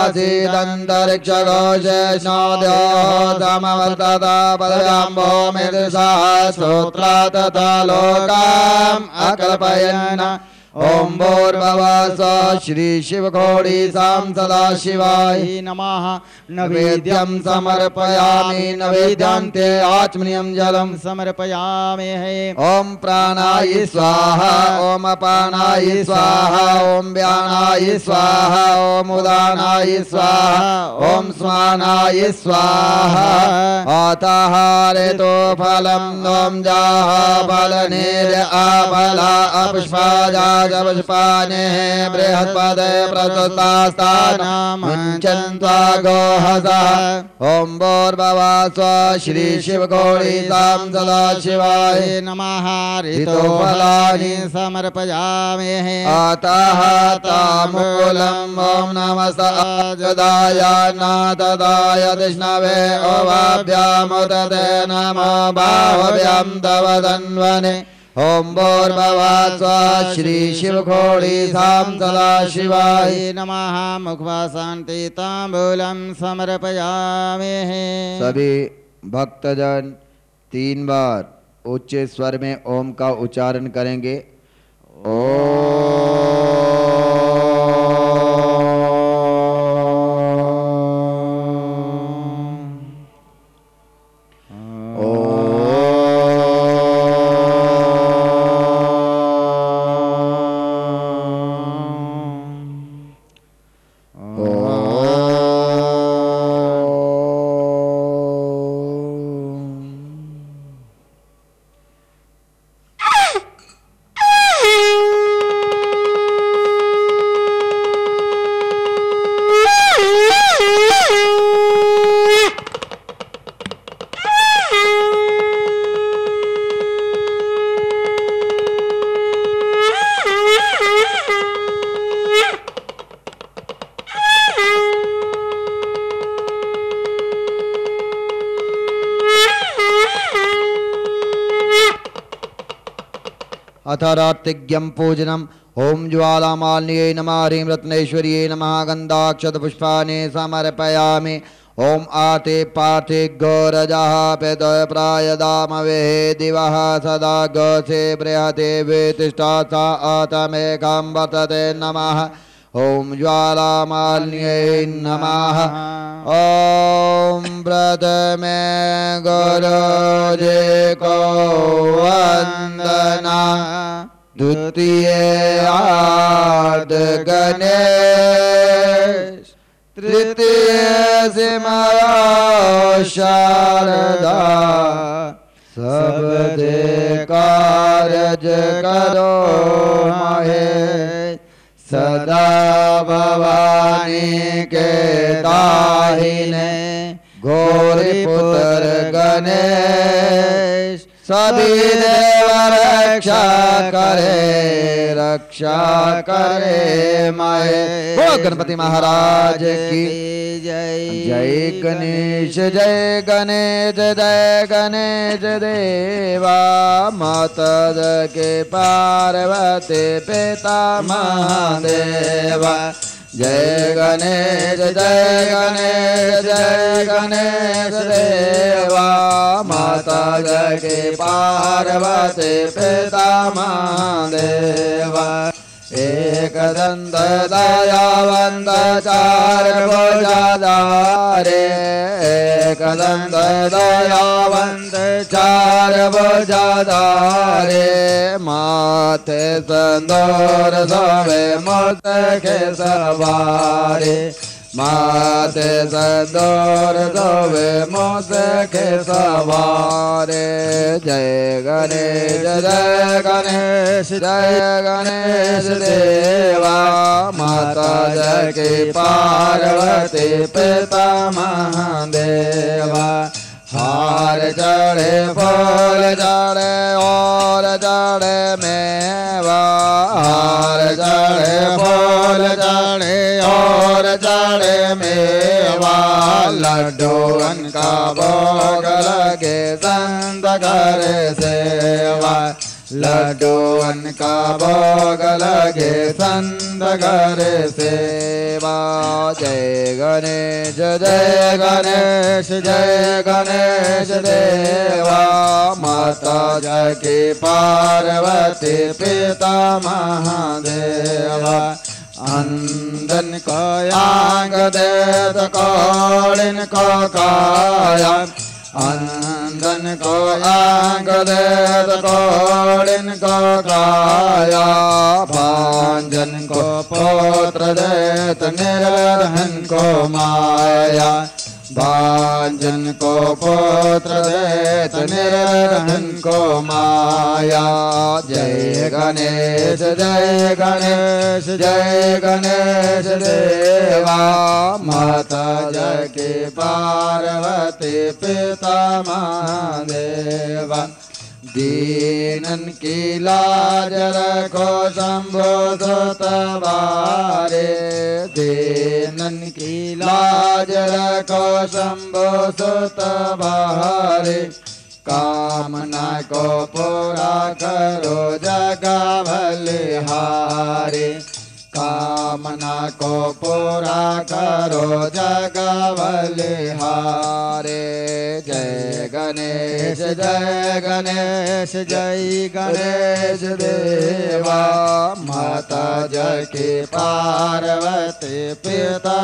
B: आसीदन्तरिक्षघोषे स्नोद्यो समवर्तता पदव्यां भूमिदृशः श्रोत्रा तथा लोकाम् अकल्पयन् ॐ भूर्भुवः श्री शिवखोडीसां सदाशिवाय
C: नमः
B: नैवेद्यं समर्पयामि नैवेद्यान्ते आचमनीयं जलं
C: समर्पयामि
B: ॐ प्राणाय स्वाहा ॐ अपानाय स्वाहा ॐ व्यानाय स्वाहा ॐ उदानाय स्वाहा ॐ स्वानाय स्वाहा अतः ऋतो फलम् ॐ जाः फलनेर आफला अपुष्पाजा पुष्पाणे बृहस्पते प्रसुतास्तानां मुञ्चन्त्वा गोहसः ॐ भूर्भुवः श्री शिवखोडीसां सदाशिवाय
C: नमः
B: ऋतुफलानि
C: समर्पयामि
B: अतः ताम्बूलम् ॐ नमस्ताजदाय नाथदाय विष्णवे ओवाभ्यामुदते नमो बाहुभ्यां तव धन्वने ॐ भूर्भुवः श्री शिवखोडीसां सदाशिवाय
C: नमः मुखवासान्ति ताम्बूलं समर्पयामि
B: सभी भक्तजन 3 बार उच्च स्वर में ओम का उच्चारण करेंगे। अथ रात्रिज्ञं पूजनम् ओम ज्वालामालिन्ये नमः ह्रीं रत्नेश्वर्ये नमः गन्धाक्षतपुष्पाणि समर्पयामि। ओम आते पार्थे गौरजः पेदय प्रायदामवे दिवः सदा गौसे बृहते वेतिष्ठा सा आतमेकं वर्तते नमः। ओम ज्वालामालिन्ये नमः। ओम प्रथमे गुरुजे को वंदना द्वितीय आद गणेश तृतीय सिमरा शारदा सब दे कारज करो महे सदा भवानी के दाहिने गौरी पुत्र गणेश सभी देव रक्षा करे माए। बोलो गणपति महाराज की
C: जय।
B: जय गणेश जय गणेश जय गणेश देवा माता के पार्वती पिता महादेवा। जय गणेश जय गणेश जय गणेश देवा माता के पार्वती पिता महादेवा। एक दंत दयावंत चार भुजाधारे एक दंत दयावंत चार भुजाधारे माथे संदूर सोवे मूर्त के सवारे माथे संदूर सोवे मूर्त के सवारे। जय गणेश जय गणेश जय गणेश देवा माता जय के पार्वती पिता महादेवा। हार चढ़े फूल चढ़े और चढ़े मेवा हार चढ़े फूल चढ़े और चढ़े मेवा। लड्डूअन का भोग लगे संत करे सेवा लड्डूअन का भोग लगे संत करे सेवा। जय गणेश जय गणेश जय गणेश देवा माता जय की पार्वती पिता महादेवा। अंधन को आंग देत कौड़िन को काया अंधन को आंग देत कौड़िन को काया। भांजन को पुत्र देत निर्धन को माया भांजन को पुत्र देत निर्धन को माया। जय गणेश जय गणेश जय गणेश देवा माता जय के पार्वती पिता महादेवा। दीनन की लाज रखो शंभो सुतवारे दीनन की लाज रखो शंभो सुतवारे। कामना को पूरा करो जगा बलिहारी कामना को पूरा करो जगा बलिहारे। जय गणेश जय गणेश जय गणेश देवा माता जय की पार्वती पिता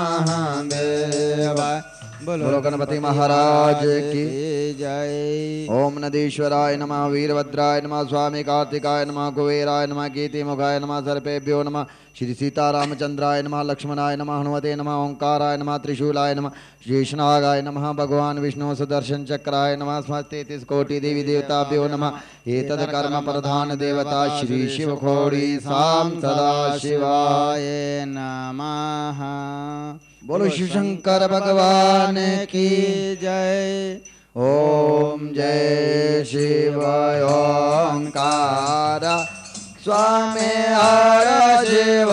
B: महादेवा। बोलो गणपति महाराज की
C: जय।
B: ओम नदीश्वराय नमः वीरभद्राय नमः स्वामी कार्तिकाय नमः कुबेराय नमः कीर्तिमुखाय नमः सर्पेभ्यो नमः श्री सीतारामचंद्राय नमः लक्ष्मणाय नमः हनुमते नमः ओंकाराय नमः त्रिशूलाय नमः शेषनागाय नमः भगवान विष्णु सुदर्शन चक्राय नमः स्मस्तेतिस कोटि देवी देवताभ्यो नमः। एतद् कर्म प्रधान देवता श्री शिव खोड़ी साम सदा शिवाय
C: नमः।
B: बोलो शिव शंकर भगवान की
C: जय।
B: ओम जय शिव ओंकार स्वामी हर शिव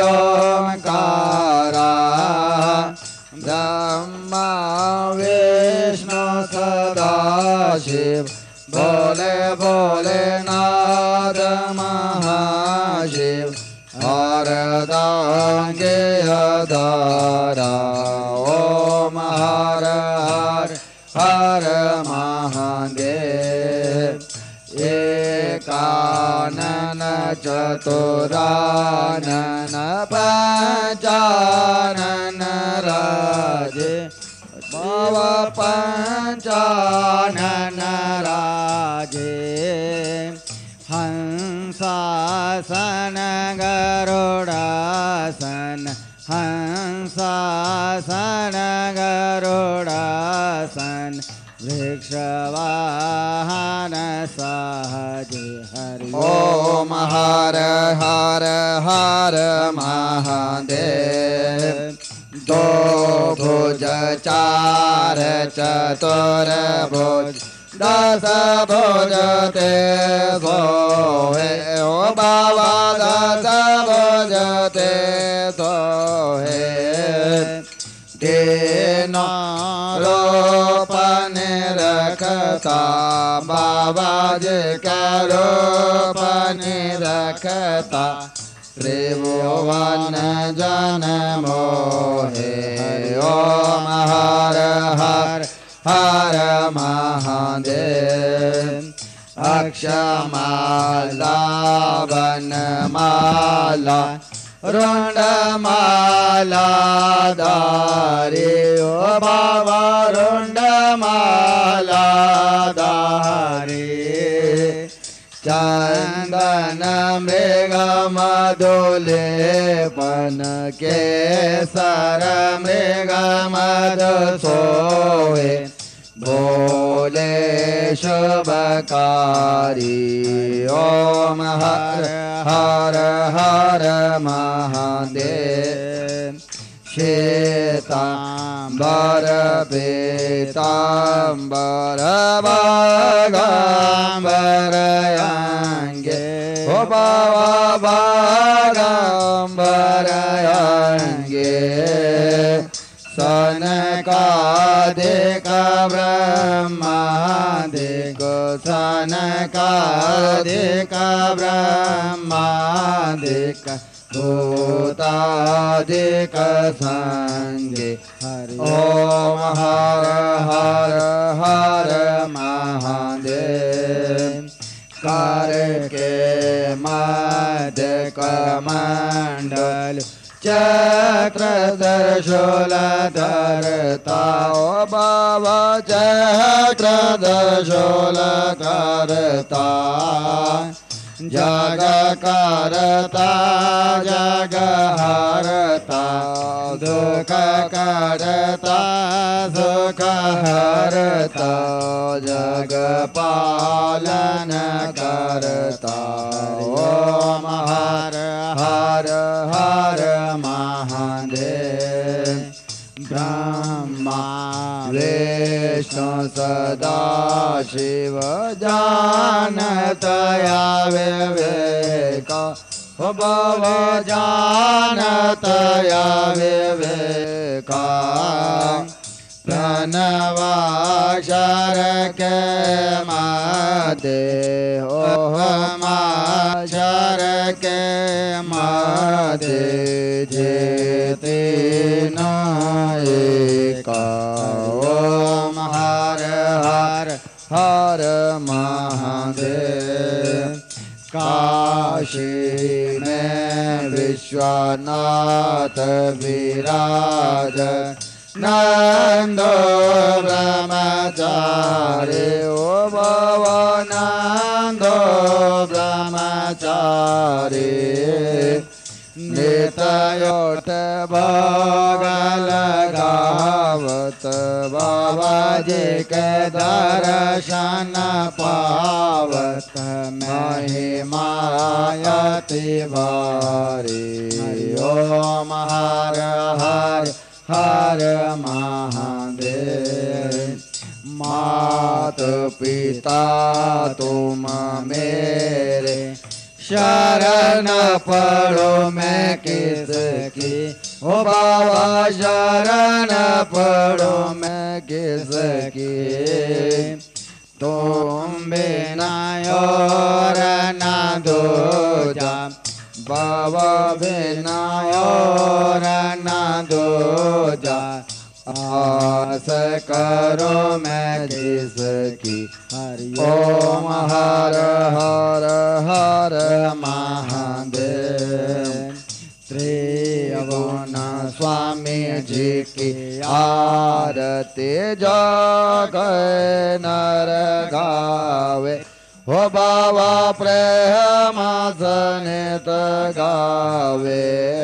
B: ओंकार ब्रह्मा विष्णु सदा शिव बोले भोलेनाथ चतुरानन पंचानन राजे भव पंचानन
C: राजे हंसासन गरुडासन हंसासन गरुडासन वृक्षवाहन सहजे हरि
B: ओम हर हर हर महादेव दो भुज चार चतुर भुज दस भुज ते सोहे ओ बाबा दस भुज ते सोहे तेना रोपन रखता बाबा जी का रोपन रखता त्रिभुवन जन मोहे ओम हर हर हर महादेव अक्षमाला वनमाला रुंडमाला दारी ओ बाबा रुंडमाला दारी चंदन मृग मधुलेपन के सर मृग मधु सोहे बोले शुभकारी ओम हर हर हर महादेव श्वेतांबर पीतांबर बागांबर अंगे ओ बाबा बागांबर अंगे सनकादिक ब्रह्मादिक सनकादिक ब्रह्मादिक भूतादिक संगे हरि ओम हर हर हर महादेव करके मध्य कमंडल चक्रदर्शूल धरता ओ बाबा चक्रदर्शूल करता जग करता जग हरता दुख करता सुख हरता जग पालन करता ओम हर हर हर महादेव ब्रह्मा विष्णु सदा शिव जानतया विवेका हो बाबा जानतया विवेका प्रणवाक्षर के मादे ओहमाक्षर के मादे जेते नायका ओम हर हर हर महादेव काशी में विश्वनाथ विराज नंदो ब्रह्मचारी ओ बाबा नंदो ब्रह्मचारी नितयोट भोग लगावत बाबा जी के दर्शन पावत महिमायति भारी ओम हर हर हर महादेव मात पिता तुम मेरे शरण पड़ो मैं किसकी ओ बाबा शरण पड़ो मैं किसकी तुम बिना और ना दूजा बाबा बिना और ना दूजा आस करो मैं किसकी
C: हरि
B: ओम हर हर हर महादेव। त्रिभुवन स्वामी जी की आरती जगै नर गावे। हो बाबा प्रेम सनित गावे।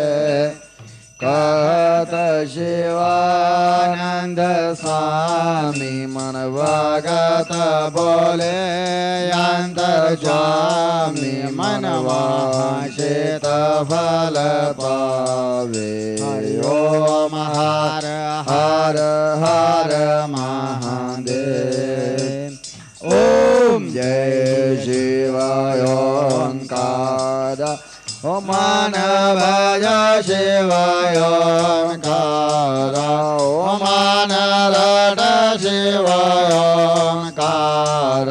B: कहत शिवानंद स्वामी मन भगत बोले अंतर स्वामी मन वांछित फल पावे। हरि ओम हर हर हर महादेव। ओम जय शिवाय ओंकार। ओम मानव जय शिवाय ओंकार। ओम मानव शिवाय ओंकार।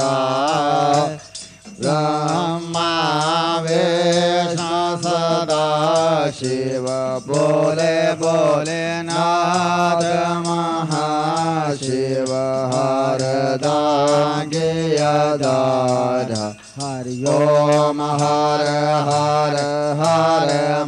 B: ब्रह्मा विष्णु सदा शिव बोले बोले नाथ महाशिव हरदांगे दाधा। हरि ओम हर हर हर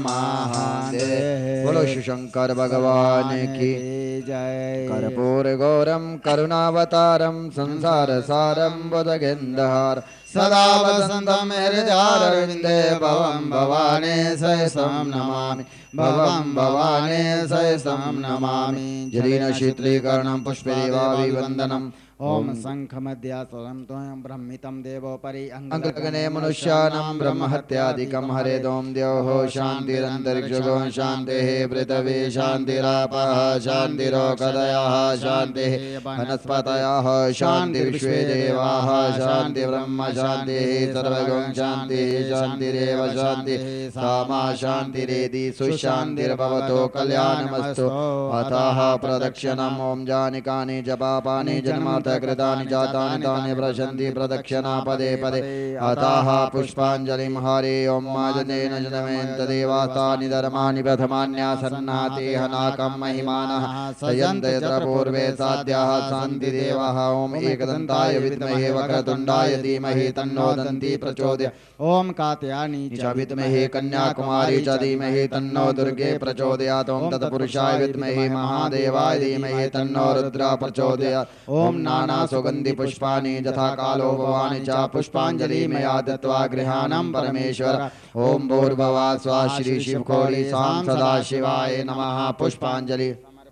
B: महादेव। बोलो शिव शंकर भगवान की जय। कर्पूर गौरम करुणावतारम संसार सारम बुधगेन्दहार सदा वसंतम हृदयारविंदे भवं भवानी सहितं नमामि। भवं भवानी सहितं नमामि। जलीन शीतलीकरणं पुष्पदेवाभिवन्दनम्।
C: ओम शंख मध्यासनं त्वं ब्रह्मितं देवोपरि
B: अंगगणे मनुष्याणां ब्रह्महत्यादिकं हरेदोम द्योः शान्तिरन्तरिक्षगो शान्तिः पृथिवी शान्तिरापः शान्तिरोषधयः शान्तिः वनस्पतयः शान्तिर्विश्वे देवाः शान्तिर्ब्रह्म शान्तिः सर्वगुण शान्तिः शान्तिरेव शान्तिः सामा शान्तिरेधि सुशान्तिर्भवतो कल्याणमस्तु। अतः प्रदक्षिणम् ओम जानिकानि च पापानि जन्मार्थ कृतानि जातानि तानि प्रशन्ति प्रदक्षिणा पदे पदे। अतः पुष्पाञ्जलिं हरे ओम माजनेन जनमेन्तदेवास्तानि धर्माणि प्रथमान्यासन्नातेह नाकं महिमानः सयन्त यत्र पूर्वे साध्याः शान्तिदेवः। ओम एकदन्ताय विद्महे वक्रतुण्डाय धीमहि तन्नो दन्ती प्रचोदयात्।
C: ओम कात्यायनी च
B: विद्महे कन्याकुमारी च धीमहि तन्नो दुर्गे प्रचोदयात्। ओम तत्पुरुषाय विद्महे महादेवाय धीमहि तन्नो रुद्रः प्रचोदयात्। ओम नाना सुगंधि पुष्पाणि यथा कालो भवानि च पुष्पांजलि मया दत्त्वा गृहाणं परमेश्वर। ओम भूर्भुवः स्वः श्री शिवखोड़ी सां सदा शिवाय नमः पुष्पांजलि।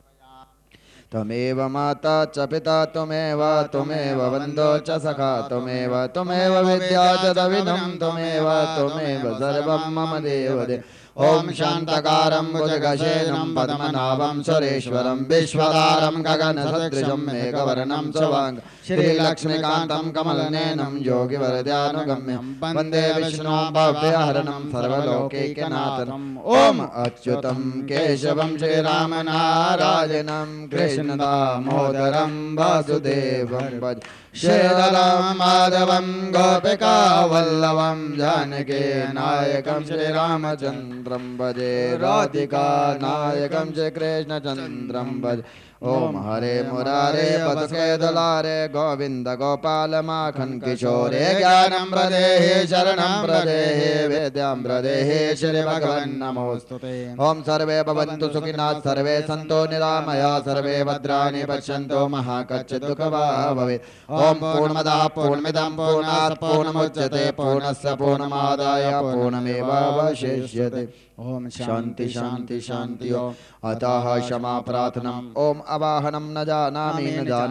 B: त्वमेव माता च पिता त्वमेव त्वमेव बन्धो च सखा त्वमेव त्वमेव विद्या च दविनं त्वमेव त्वमेव सर्वं मम देवदेव। ओम शांतकारं भुजगशयनं पद्मनाभं सुरेश्वरं विश्वधारं गगनसदृशं मेघवर्णं शुभांगं श्रीलक्ष्मीकान्तं कमलनयनं योगिवरदानुगम्यं वन्दे विष्णुं भव्यहरणं सर्वलोकैकनाथम्। ओम अच्युतं केशवं श्रीरामनारायणं कृष्णदामोदरं वासुदेवं भज। श्रीधरं माधवं गोपिकावल्लभं जानकी नायकं श्रीरामचन्द्रं भजे। राधिका नायकं श्रीकृष्णचन्द्रं भज। ओम हरे मुरारे पदके दुलारे गोविंद गोपाल माखन किशोरे ज्ञानं प्रदेहि शरणं प्रदेहि वेद्यं प्रदेहि श्री भगवन् नमोस्तुते। ओम सर्वे भवन्तु सुखिनः सर्वे सन्तु निरामया सर्वे भद्राणि पश्यन्तु मा कश्चित् दुःखभाग् भवेत्। ओम पूर्णमदः पूर्णमिदं पूर्णात् पूर्णमुदच्यते पूर्णस्य पूर्णमादाय पूर्णमेवावशिष्यते। ओम शांति शांति शांति। ओम अतः क्षमा प्रार्थनम्। ओम अवाहनं न जानामि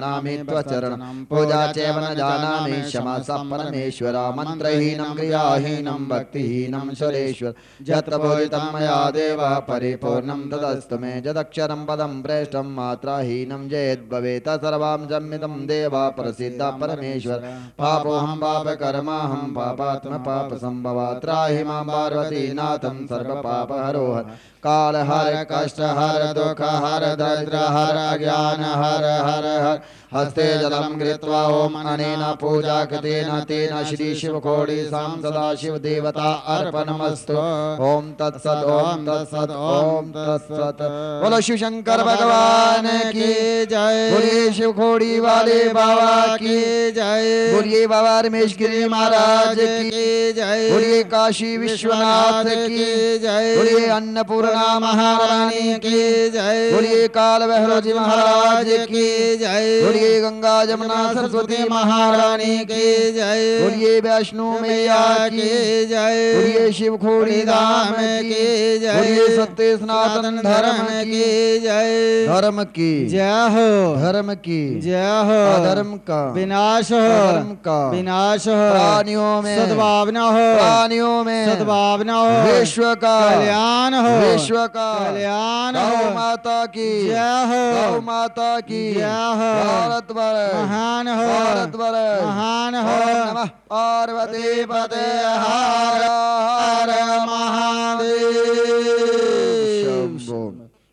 B: त्वचरणं पूजा चैव न जानामि क्षमा स परमेश्वर। मंत्रहीनं क्रियाहीनं भक्तिहीनं सुरेश्वर। यत्र बोधितं मया देव परिपूर्णं तदस्तु मे। यदक्षरं पदं प्रेष्ठं मात्राहीनं यद्भवेत् सर्वां संमितं देव प्रसीद परमेश्वर। पापोऽहं पापकर्माहं पापात्म पापसंभवा त्राहि मां पार्वतीनाथं सर्वपापहरो हर। काल हर कष्ट हर दुख हर दरिद्र हर अज्ञान हर हर हर। हस्ते जलं कृत्वा ओम अनेन पूजा कृतेन तेन श्री शिवखोड़ी सां सदा शिव देवता अर्पणमस्तु। ओम तत्सत् ओम तत्सत् ओम तत्सत्। बोलो शिव शंकर भगवान की जय। बोलिए शिवखोड़ी वाले बाबा की
C: की जय।
B: बोलिए बाबा रमेश गिरी महाराज की
C: जय।
B: बोलिए काशी विश्वनाथ की
C: जय।
B: बोलिए अन्नपूर्णा महारानी की
C: जय।
B: बोलिए काल भैरव जी महाराज की
C: जय।
B: बोलिए गंगा जमुना सरस्वती महारानी की
C: जय।
B: बोलिए वैष्णो मैया की
C: जय।
B: बोलिए शिव खोड़ी धाम की
C: जय।
B: बोलिए सत्य सनातन धर्म की
C: जय।
B: धर्म की
C: जय हो।
B: धर्म की
C: जय हो।
B: अधर्म का
C: विनाश हो।
B: अधर्म का
C: विनाश हो।
B: प्राणियों में
C: सद्भावना हो।
B: प्राणियों में
C: सद्भावना हो।
B: विश्व का
C: कल्याण हो।
B: विश्व का
C: कल्याण हो।
B: गौ माता की
C: जय हो।
B: गौ माता की
C: जय हो।
B: भारत वर्ष
C: महान हो।
B: भारत वर्ष
C: महान हो।
B: ओम नमः पार्वती पते हर हर महादेव शंभो।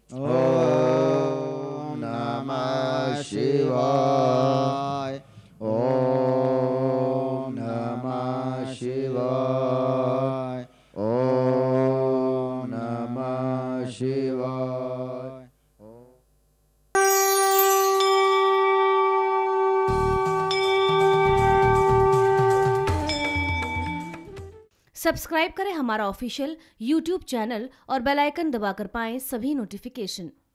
B: ओम नमः शिवाय। ओम नमः शिवाय। ओम नमः शिवाय।
A: सब्सक्राइब करें हमारा ऑफिशियल यूट्यूब चैनल और बेल आइकन दबाकर पाएं सभी नोटिफिकेशन।